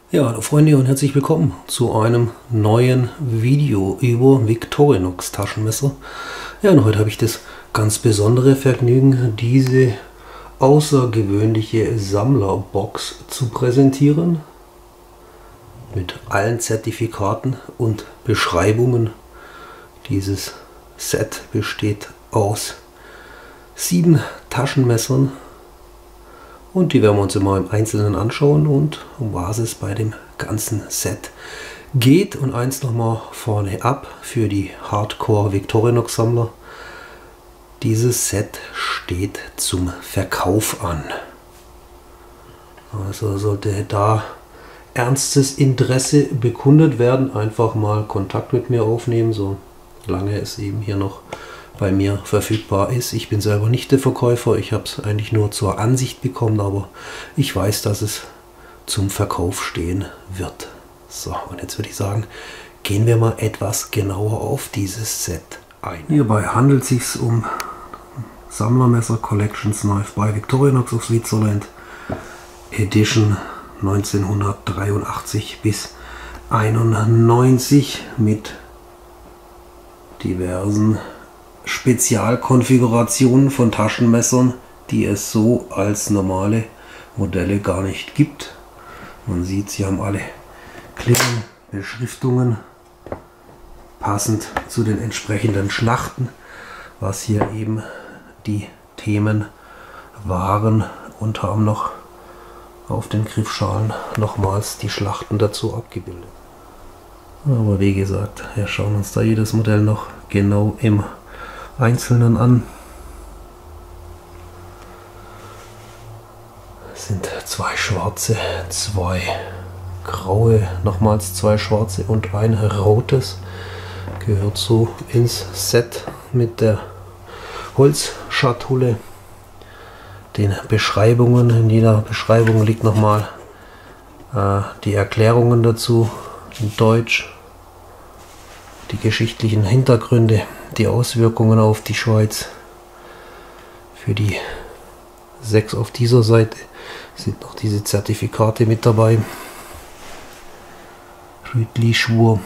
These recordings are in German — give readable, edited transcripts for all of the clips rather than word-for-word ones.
Ja, hallo Freunde und herzlich willkommen zu einem neuen Video über Victorinox Taschenmesser. Ja, und heute habe ich das ganz besondere Vergnügen, diese außergewöhnliche Sammlerbox zu präsentieren. Mit allen Zertifikaten und Beschreibungen. Dieses Set besteht aus 7 Taschenmessern. Und die werden wir uns immer im Einzelnen anschauen und um was es bei dem ganzen Set geht. Und eins nochmal vorne ab für die Hardcore Victorinox Sammler. Dieses Set steht zum Verkauf an. Also sollte da ernstes Interesse bekundet werden, einfach mal Kontakt mit mir aufnehmen, solange es eben hier noch bei mir verfügbar ist. Ich bin selber nicht der Verkäufer, ich habe es eigentlich nur zur Ansicht bekommen, aber ich weiß, dass es zum Verkauf stehen wird. So, und jetzt würde ich sagen, gehen wir mal etwas genauer auf dieses Set ein. Hierbei handelt es sich um Sammlermesser Collections Knife by Victorinox of Switzerland Edition 1983 bis 91 mit diversen Spezialkonfigurationen von Taschenmessern, die es so als normale Modelle gar nicht gibt. Man sieht, sie haben alle Klingen, Beschriftungen, passend zu den entsprechenden Schlachten, was hier eben die Themen waren, und haben noch auf den Griffschalen nochmals die Schlachten dazu abgebildet. Aber wie gesagt, wir schauen uns da jedes Modell noch genau im Einzelnen an. Es sind 2 schwarze, 2 graue, nochmals 2 schwarze und ein rotes. Gehört so ins Set mit der Holzschatulle. Den Beschreibungen, in jeder Beschreibung liegt nochmal die Erklärungen dazu in Deutsch, die geschichtlichen Hintergründe, die Auswirkungen auf die Schweiz. Für die 6 auf dieser Seite sind noch diese Zertifikate mit dabei. Rütli-Schwur.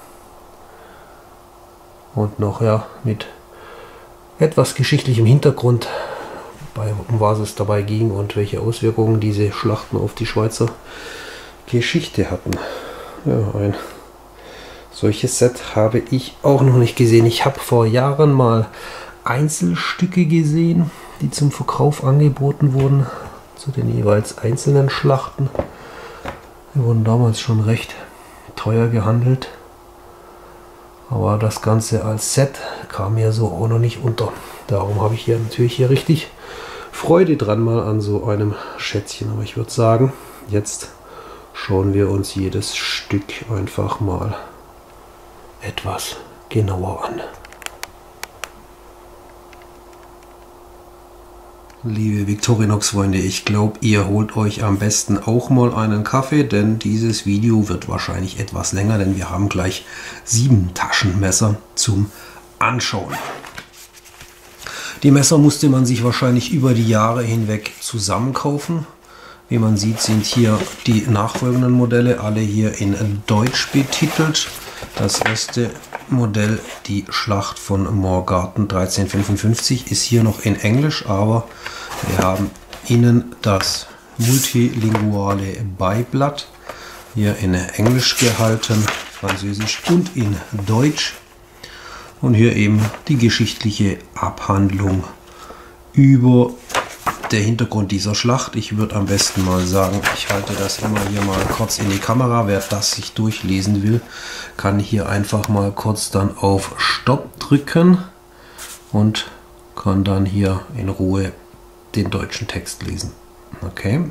Und noch mit etwas geschichtlichem Hintergrund, um was es dabei ging und welche Auswirkungen diese Schlachten auf die Schweizer Geschichte hatten. Ja, ein solches Set habe ich auch noch nicht gesehen. Ich habe vor Jahren mal Einzelstücke gesehen, die zum Verkauf angeboten wurden, zu den jeweils einzelnen Schlachten. Die wurden damals schon recht teuer gehandelt. Aber das Ganze als Set kam mir so auch noch nicht unter. Darum habe ich hier natürlich richtig Freude dran mal an so einem Schätzchen. Aber ich würde sagen, jetzt schauen wir uns jedes Stück einfach mal etwas genauer an. Liebe Victorinox-Freunde, ich glaube, ihr holt euch am besten auch mal einen Kaffee, denn dieses Video wird wahrscheinlich etwas länger, denn wir haben gleich 7 Taschenmesser zum Anschauen. Die Messer musste man sich wahrscheinlich über die Jahre hinweg zusammenkaufen. Wie man sieht, sind hier die nachfolgenden Modelle alle hier in Deutsch betitelt. Das erste Modell, die Schlacht von Morgarten 1355, ist hier noch in Englisch, aber wir haben innen das multilinguale Beiblatt hier in Englisch gehalten, Französisch und in Deutsch. Und hier eben die geschichtliche Abhandlung über der Hintergrund dieser Schlacht. Ich würde am besten mal sagen, ich halte das immer hier mal kurz in die Kamera. Wer das sich durchlesen will, kann hier einfach mal kurz dann auf Stopp drücken und kann dann hier in Ruhe den deutschen Text lesen. Okay.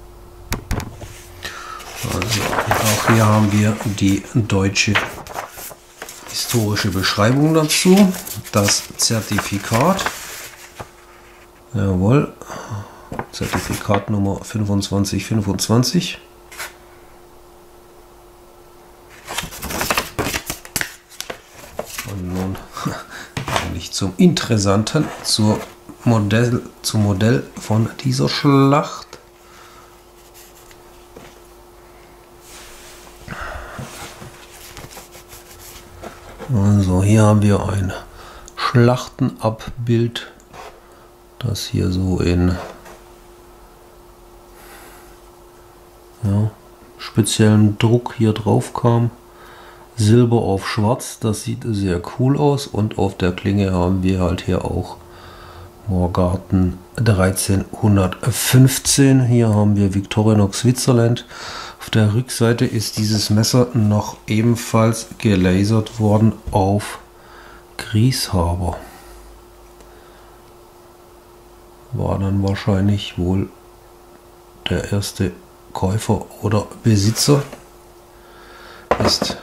Also auch hier haben wir die deutsche historische Beschreibung dazu, das Zertifikat. Jawohl, Zertifikat Nummer 2525. Und nun eigentlich zum Interessanten, zum Modell von dieser Schlacht. Also hier haben wir ein Schlachtenabbild, das hier so in speziellem Druck hier drauf kam. Silber auf schwarz, das sieht sehr cool aus, und auf der Klinge haben wir halt hier auch Morgarten 1315. Hier haben wir Victorinox Switzerland. Auf der Rückseite ist dieses Messer noch ebenfalls gelasert worden auf Grieshaber. War dann wahrscheinlich wohl der erste Käufer oder Besitzer. Ist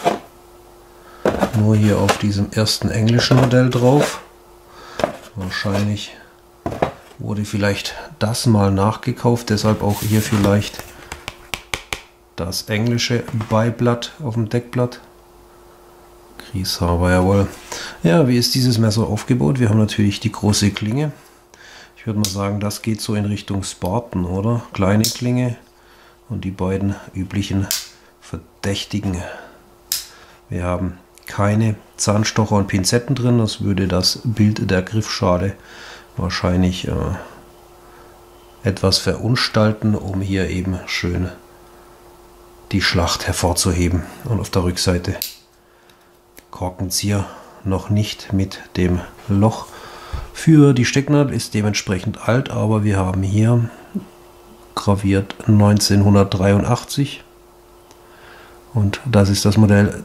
nur hier auf diesem ersten englischen Modell drauf. Wahrscheinlich wurde vielleicht das mal nachgekauft, deshalb auch hier vielleicht das englische Beiblatt auf dem Deckblatt. Grieshaber, jawohl. Ja, wie ist dieses Messer aufgebaut? Wir haben natürlich die große Klinge. Ich würde mal sagen, das geht so in Richtung Spartan, oder? Kleine Klinge und die beiden üblichen Verdächtigen. Wir haben keine Zahnstocher und Pinzetten drin, das würde das Bild der Griffschale wahrscheinlich etwas verunstalten, um hier eben schön die Schlacht hervorzuheben. Und auf der Rückseite Korkenzieher, noch nicht mit dem Loch für die Stecknadel, ist dementsprechend alt, aber wir haben hier graviert 1983. Und das ist das Modell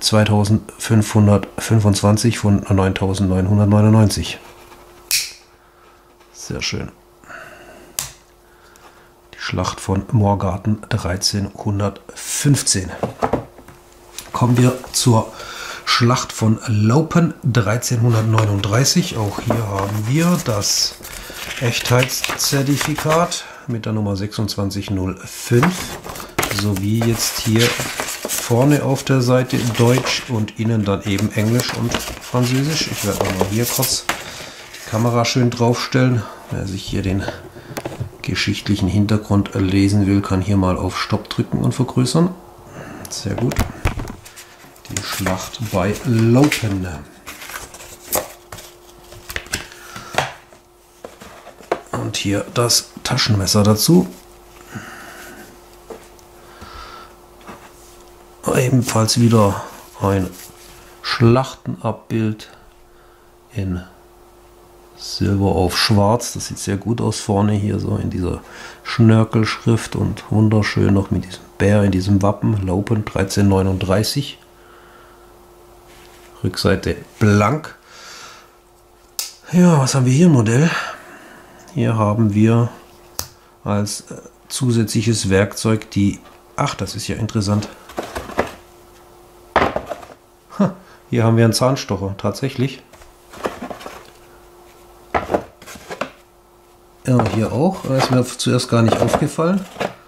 2525 von 9999. Sehr schön. Die Schlacht von Morgarten 1315. Kommen wir zur Schlacht von Laupen 1339. Auch hier haben wir das Echtheitszertifikat mit der Nummer 2605 sowie jetzt hier vorne auf der Seite Deutsch und innen dann eben Englisch und Französisch. Ich werde auch mal hier kurz die Kamera schön draufstellen. Wer sich hier den geschichtlichen Hintergrund lesen will, kann hier mal auf Stopp drücken und vergrößern. Sehr gut. Die Schlacht bei Laupen. Und hier das Taschenmesser dazu. Ebenfalls wieder ein Schlachtenabbild in Silber auf Schwarz. Das sieht sehr gut aus vorne hier so in dieser Schnörkelschrift und wunderschön noch mit diesem Bär in diesem Wappen. Laupen 1339. Rückseite blank. Ja, was haben wir hier im Modell? Hier haben wir als zusätzliches Werkzeug die... Ach, das ist ja interessant. Hier haben wir einen Zahnstocher, tatsächlich. Ja, hier auch. Das ist mir zuerst gar nicht aufgefallen.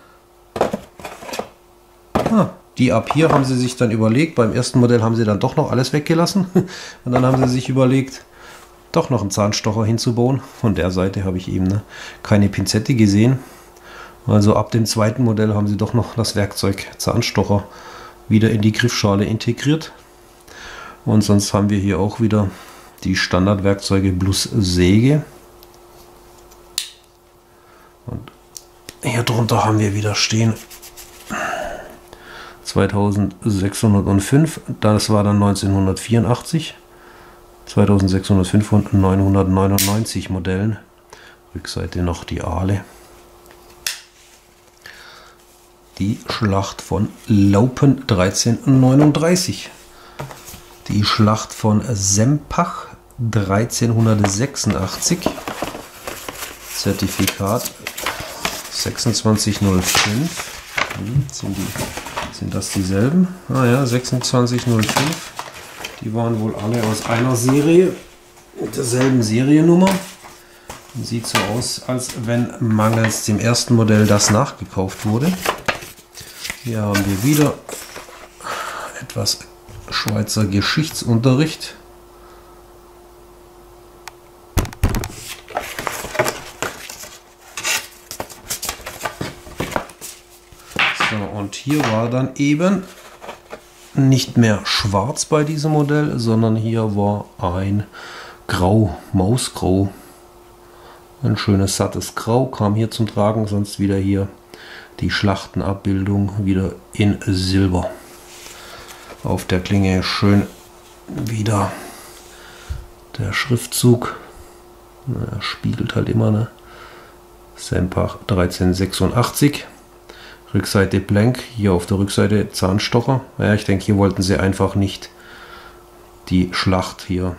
Die ab hier haben sie sich dann überlegt. Beim ersten Modell haben sie dann doch noch alles weggelassen. Und dann haben sie sich überlegt, doch noch einen Zahnstocher hinzubauen. Von der Seite habe ich eben keine Pinzette gesehen. Also ab dem zweiten Modell haben sie doch noch das Werkzeug Zahnstocher wieder in die Griffschale integriert. Und sonst haben wir hier auch wieder die Standardwerkzeuge plus Säge. Und hier drunter haben wir wieder stehen 2605, das war dann 1984, 2605 von 999 Modellen. Rückseite noch die Ahle. Die Schlacht von Laupen 1339. Die Schlacht von Sempach 1386. Zertifikat 2605. Sind das dieselben? Ah ja, 2605. Die waren wohl alle aus einer Serie mit derselben Seriennummer. Sieht so aus, als wenn mangels dem ersten Modell das nachgekauft wurde. Hier haben wir wieder etwas Schweizer Geschichtsunterricht. So, und hier war dann eben nicht mehr schwarz bei diesem Modell, sondern hier war ein Grau, Mausgrau. Ein schönes sattes Grau kam hier zum Tragen, sonst wieder hier die Schlachtenabbildung wieder in Silber. Auf der Klinge schön wieder der Schriftzug. Er spiegelt halt immer, ne? Sempach 1386. Rückseite blank, hier auf der Rückseite Zahnstocher. Ja, ich denke, hier wollten sie einfach nicht die Schlacht hier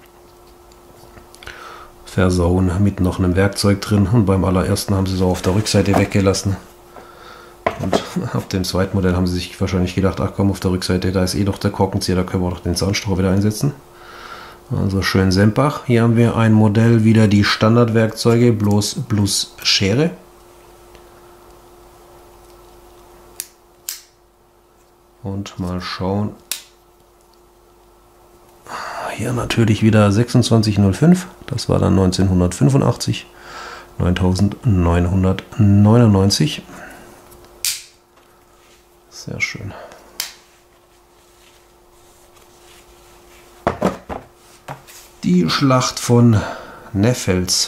versauen mit noch einem Werkzeug drin. Und beim allerersten haben sie es auch auf der Rückseite weggelassen. Und auf dem zweiten Modell haben sie sich wahrscheinlich gedacht, ach komm, auf der Rückseite, da ist eh doch der Korkenzieher, da können wir doch den Zahnstocher wieder einsetzen. Also schön Sempach. Hier haben wir ein Modell, wieder die Standardwerkzeuge, bloß plus Schere. Und mal schauen. Hier natürlich wieder 2605, das war dann 1985, 9999. Sehr schön. Die Schlacht von Neffels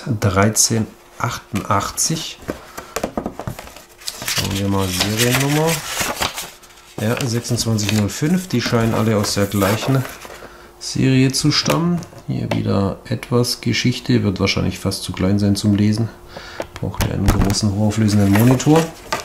1388. Schauen wir mal Seriennummer. Ja, 2605, die scheinen alle aus der gleichen Serie zu stammen. Hier wieder etwas Geschichte, wird wahrscheinlich fast zu klein sein zum Lesen. Braucht ihr einen großen, hochauflösenden Monitor.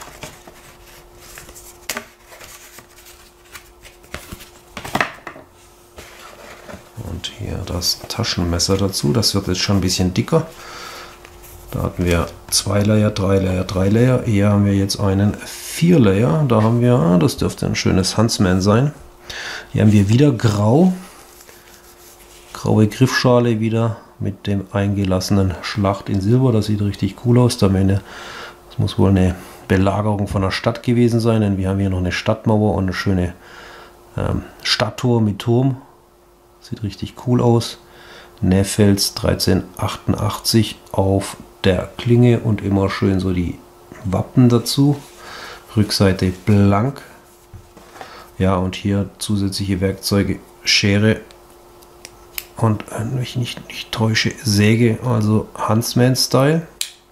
Und hier das Taschenmesser dazu, das wird jetzt schon ein bisschen dicker. Da hatten wir 2 Layer, 3 Layer, 3 Layer. Hier haben wir jetzt einen 4 Layer. Da haben wir, das dürfte ein schönes Huntsman sein. Hier haben wir wieder Grau. Graue Griffschale wieder mit dem eingelassenen Schlacht in Silber. Das sieht richtig cool aus. Das muss wohl eine Belagerung von der Stadt gewesen sein, denn wir haben hier noch eine Stadtmauer und eine schöne Stadttor mit Turm. Sieht richtig cool aus. Neffels 1388 auf der Klinge und immer schön so die Wappen dazu. Rückseite blank. Ja, und hier zusätzliche Werkzeuge, Schere und, wenn ich nicht täusche, Säge, also Huntsman-Style.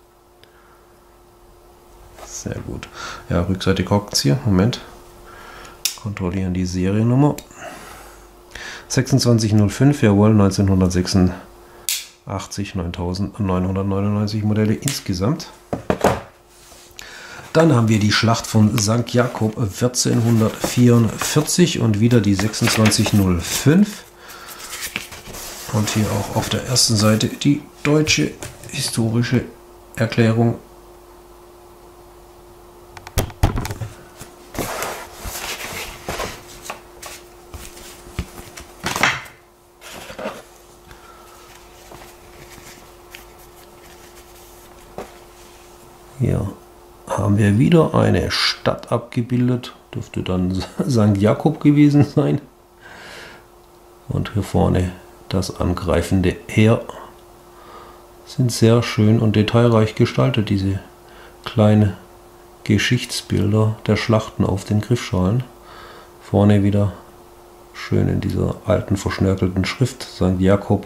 Sehr gut. Ja, Rückseite Korkenzieher. Moment. Kontrollieren die Seriennummer. 2605, jawohl, 1986, 9999 Modelle insgesamt. Dann haben wir die Schlacht von St. Jakob 1444 und wieder die 2605. Und hier auch auf der ersten Seite die deutsche historische Erklärung. Hier haben wir wieder eine Stadt abgebildet. Dürfte dann St. Jakob gewesen sein. Und hier vorne das angreifende Heer. Sind sehr schön und detailreich gestaltet, diese kleinen Geschichtsbilder der Schlachten auf den Griffschalen. Vorne wieder schön in dieser alten verschnörkelten Schrift St. Jakob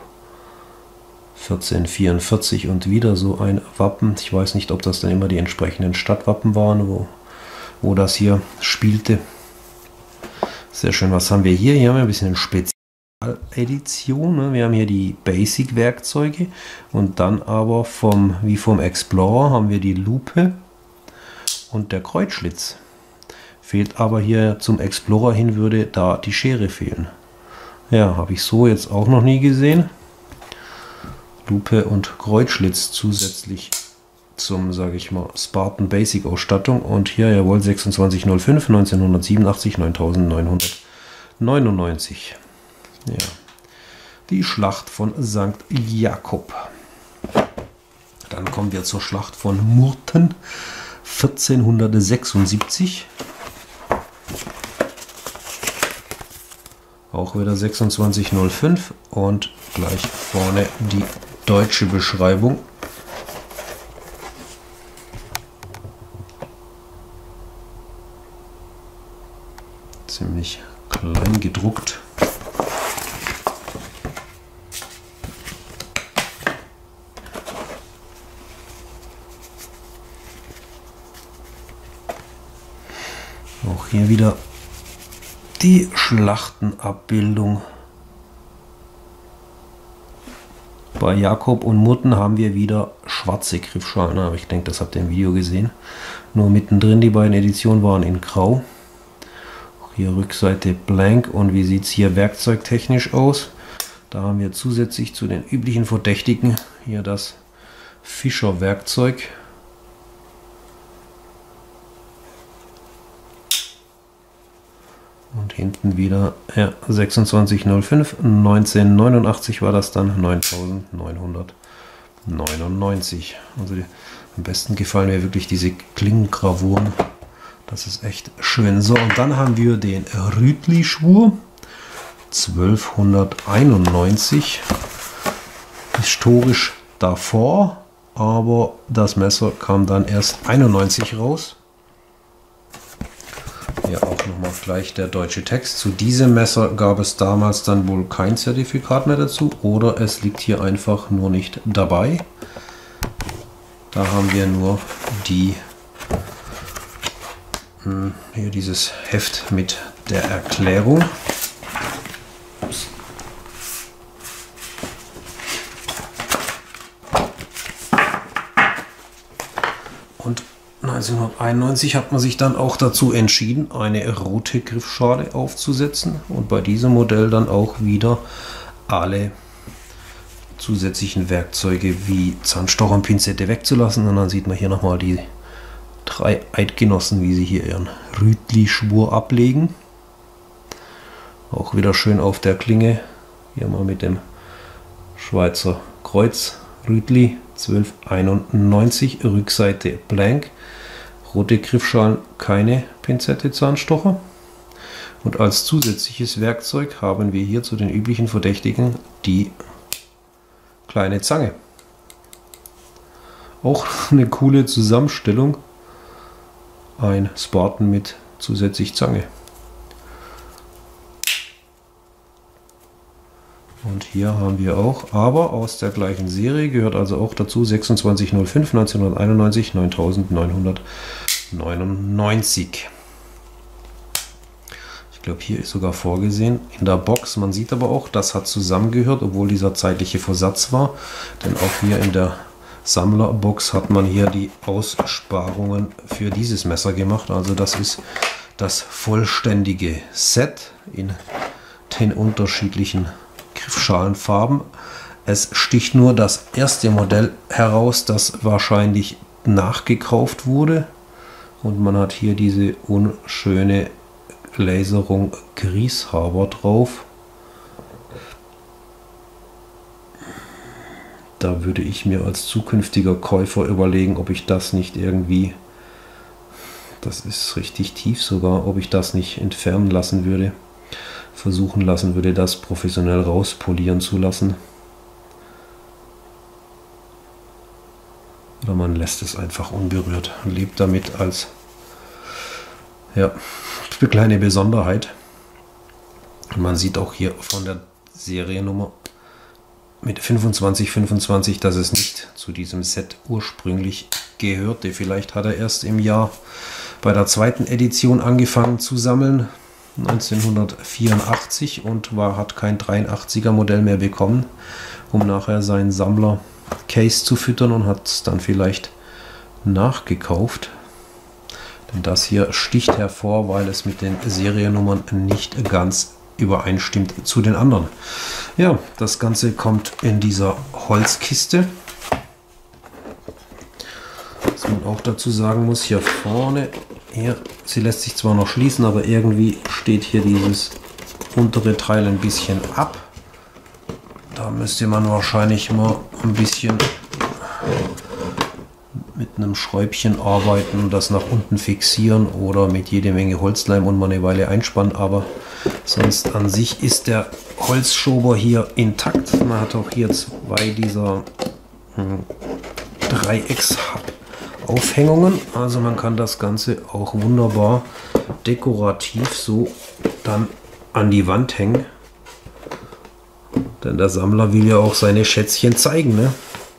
1444 und wieder so ein Wappen. Ich weiß nicht, ob das dann immer die entsprechenden Stadtwappen waren, wo das hier spielte. Sehr schön. Was haben wir hier? Hier haben wir ein bisschen Spezialedition. Wir haben hier die Basic-Werkzeuge und dann aber wie vom Explorer haben wir die Lupe und der Kreuzschlitz. Fehlt aber hier zum Explorer hin, würde da die Schere fehlen. Ja, habe ich so jetzt auch noch nie gesehen. Lupe und Kreuzschlitz zusätzlich zum, sage ich mal, Spartan Basic Ausstattung. Und hier, jawohl, 2605, 1987, 9999. Ja, die Schlacht von St. Jakob. Dann kommen wir zur Schlacht von Murten 1476. Auch wieder 2605 und gleich vorne die deutsche Beschreibung. Ziemlich klein gedruckt. Auch hier wieder die Schlachtenabbildung. Bei Jakob und Murten haben wir wieder schwarze Griffschalen, aber ich denke, das habt ihr im Video gesehen. Nur mittendrin, die beiden Editionen waren in Grau. Auch hier Rückseite blank. Und wie sieht es hier werkzeugtechnisch aus? Da haben wir zusätzlich zu den üblichen Verdächtigen hier das Fischer Werkzeug. Und hinten wieder 2605, 1989 war das dann, 9999. Also am besten gefallen mir wirklich diese Klingengravuren. Das ist echt schön. So, und dann haben wir den Rütli-Schwur 1291. Historisch davor, aber das Messer kam dann erst 91 raus. Hier auch nochmal gleich der deutsche Text. Zu diesem Messer gab es damals dann wohl kein Zertifikat mehr dazu oder es liegt hier einfach nur nicht dabei. Da haben wir nur die hier dieses Heft mit der Erklärung. Und 1991 hat man sich dann auch dazu entschieden, eine rote Griffschale aufzusetzen und bei diesem Modell dann auch wieder alle zusätzlichen Werkzeuge wie Zahnstocher und Pinzette wegzulassen. Und dann sieht man hier nochmal die 3 Eidgenossen, wie sie hier ihren Rütli-Schwur ablegen. Auch wieder schön auf der Klinge, hier mal mit dem Schweizer Kreuz, Rütli 1291, Rückseite blank. Rote Griffschalen, keine Pinzette, Zahnstocher. Und als zusätzliches Werkzeug haben wir hier zu den üblichen Verdächtigen die kleine Zange. Auch eine coole Zusammenstellung. Ein Spartan mit zusätzlich Zange. Und hier haben wir auch, aber aus der gleichen Serie, gehört also auch dazu 2605, 1991, 9999. Ich glaube, hier ist sogar vorgesehen in der Box. Man sieht aber auch, das hat zusammengehört, obwohl dieser zeitliche Versatz war. Denn auch hier in der Sammlerbox hat man hier die Aussparungen für dieses Messer gemacht. Also das ist das vollständige Set in den unterschiedlichen Griffschalenfarben. Es sticht nur das erste Modell heraus, das wahrscheinlich nachgekauft wurde. Und man hat hier diese unschöne Laserung Grieshaber drauf. Da würde ich mir als zukünftiger Käufer überlegen, ob ich das nicht irgendwie, das ist richtig tief sogar, ob ich das nicht entfernen lassen würde. Versuchen lassen würde, das professionell rauspolieren zu lassen. Oder man lässt es einfach unberührt und lebt damit als kleine Besonderheit. Und man sieht auch hier von der Seriennummer mit 2525, dass es nicht zu diesem Set ursprünglich gehörte. Vielleicht hat er erst im Jahr bei der zweiten Edition angefangen zu sammeln. 1984 und hat kein 83er Modell mehr bekommen, um nachher seinen Sammler-Case zu füttern und hat es dann vielleicht nachgekauft. Denn das hier sticht hervor, weil es mit den Seriennummern nicht ganz übereinstimmt zu den anderen. Ja, das Ganze kommt in dieser Holzkiste. Was man auch dazu sagen muss, hier vorne, hier, sie lässt sich zwar noch schließen, aber irgendwie steht hier dieses untere Teil ein bisschen ab. Da müsste man wahrscheinlich mal ein bisschen mit einem Schräubchen arbeiten und das nach unten fixieren oder mit jede Menge Holzleim und mal eine Weile einspannen, aber sonst an sich ist der Holzschober hier intakt. Man hat auch hier 2 dieser Dreiecksaufhängungen, also man kann das Ganze auch wunderbar dekorativ so dann an die Wand hängen. Denn der Sammler will ja auch seine Schätzchen zeigen, ne?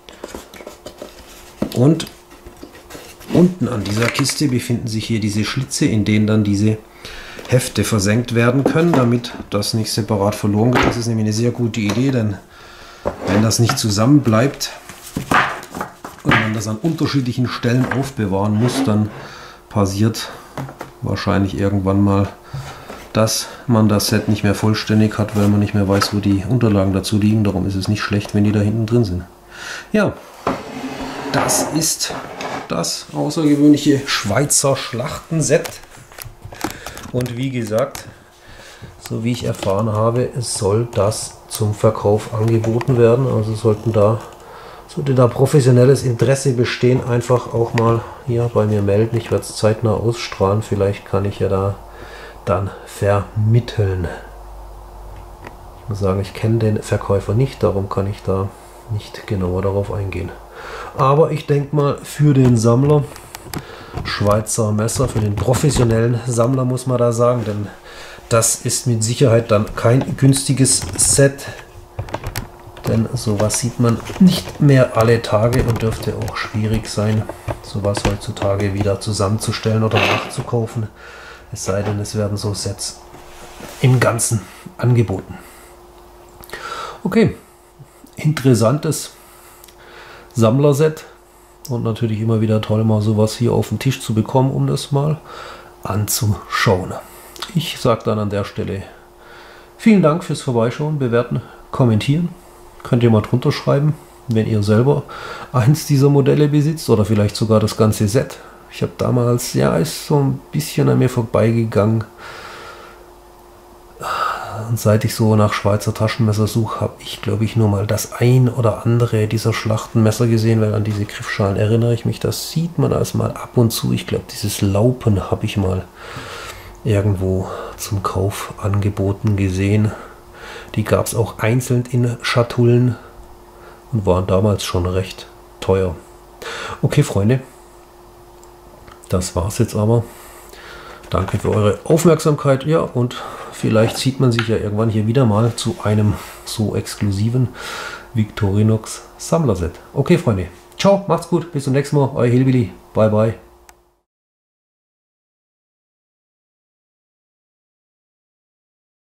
Und unten an dieser Kiste befinden sich hier diese Schlitze, in denen dann diese Hefte versenkt werden können, damit das nicht separat verloren geht. Das ist nämlich eine sehr gute Idee, denn wenn das nicht zusammen bleibt und man das an unterschiedlichen Stellen aufbewahren muss, dann passiert wahrscheinlich irgendwann mal, dass man das Set nicht mehr vollständig hat, weil man nicht mehr weiß, wo die Unterlagen dazu liegen. Darum ist es nicht schlecht, wenn die da hinten drin sind. Ja, das ist das außergewöhnliche Schweizer Schlachtenset. Und wie gesagt, so wie ich erfahren habe, soll das zum Verkauf angeboten werden. Also sollte da professionelles Interesse bestehen, einfach auch mal hier bei mir melden. Ich werde es zeitnah ausstrahlen. Vielleicht kann ich ja da dann vermitteln. Ich muss sagen, ich kenne den Verkäufer nicht, darum kann ich da nicht genauer darauf eingehen. Aber ich denke mal, für den Sammler, Schweizer Messer, für den professionellen Sammler muss man da sagen, denn das ist mit Sicherheit dann kein günstiges Set, denn sowas sieht man nicht mehr alle Tage und dürfte auch schwierig sein, sowas heutzutage wieder zusammenzustellen oder nachzukaufen, es sei denn, es werden so Sets im Ganzen angeboten. Okay, interessantes Sammlerset. Und natürlich immer wieder toll, mal sowas hier auf den Tisch zu bekommen, um das mal anzuschauen. Ich sage dann an der Stelle vielen Dank fürs Vorbeischauen, bewerten, kommentieren. Könnt ihr mal drunter schreiben, wenn ihr selber eins dieser Modelle besitzt oder vielleicht sogar das ganze Set. Ich habe damals, ja, ist so ein bisschen an mir vorbeigegangen. Und seit ich so nach Schweizer Taschenmesser suche, habe ich, glaube ich, nur mal das ein oder andere dieser Schlachtenmesser gesehen, weil an diese Griffschalen erinnere ich mich. Das sieht man als mal ab und zu. Ich glaube, dieses Laupen habe ich mal irgendwo zum Kauf angeboten gesehen. Die gab es auch einzeln in Schatullen und waren damals schon recht teuer. Okay, Freunde, das war's jetzt aber. Danke für eure Aufmerksamkeit. Ja, und vielleicht sieht man sich ja irgendwann hier wieder mal zu einem so exklusiven Victorinox Sammlerset. Okay, Freunde. Ciao, macht's gut. Bis zum nächsten Mal. Euer Hillbilly. Bye, bye.